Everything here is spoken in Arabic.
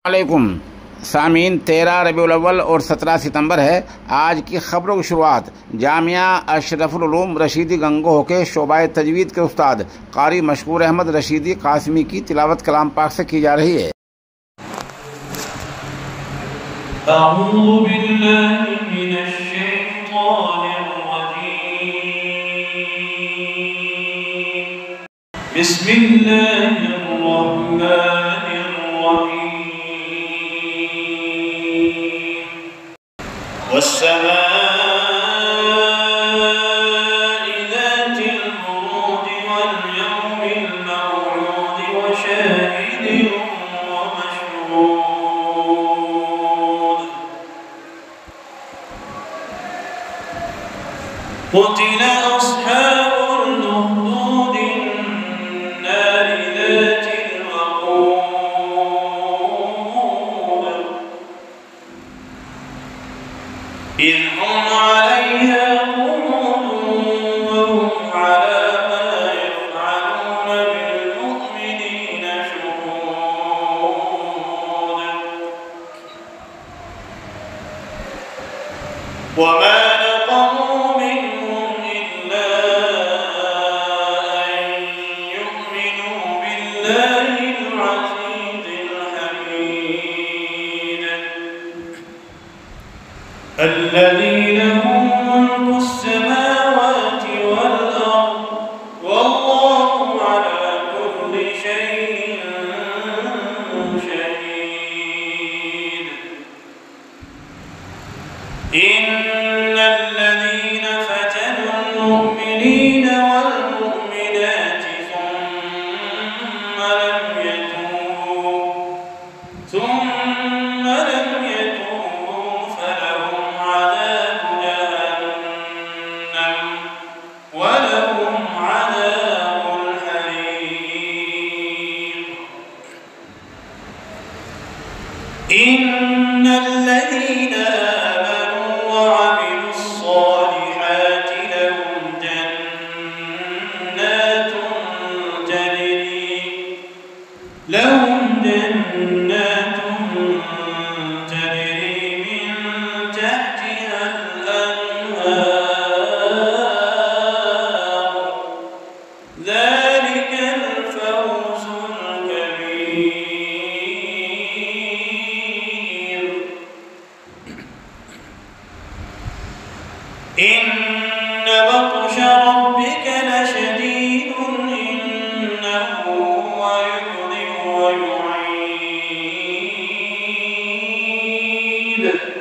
वालेकुम सामीन। 13 रबीउल अव्वल और 17 सितंबर है। आज की खबरों की शुरुआत जामिया अशरफुल उलूम रशीदी गंगोह के शोबाए तजवीद के उस्ताद कारी मशकूर अहमद रशीदी कासमी की तिलावत कलाम पाक से की जा रही है। والسماء ذات البروج واليوم الموعود وشاهد ومشهود قتل أصحاب الأخدود النار ذات الوقود إذ هم عليها قعود وهم على ما يفعلون بالمؤمنين شهود وما نقموا منهم إلا أن يؤمنوا بالله العزيز الحميد الذي له ملك السماوات والأرض والله على كل شيء شهيد إن الذين فتنوا المؤمنين والمؤمنات ثم لم يتوبوا فلهم عذاب جهنم ولهم عذاب الحريق إن الذين آمنوا وعملوا الصالحات لهم جنات تجري من تحتها الأنهار ذلك الفوز الكبير إن بطش ربك لشديد إنه هو يبدئ ويعيد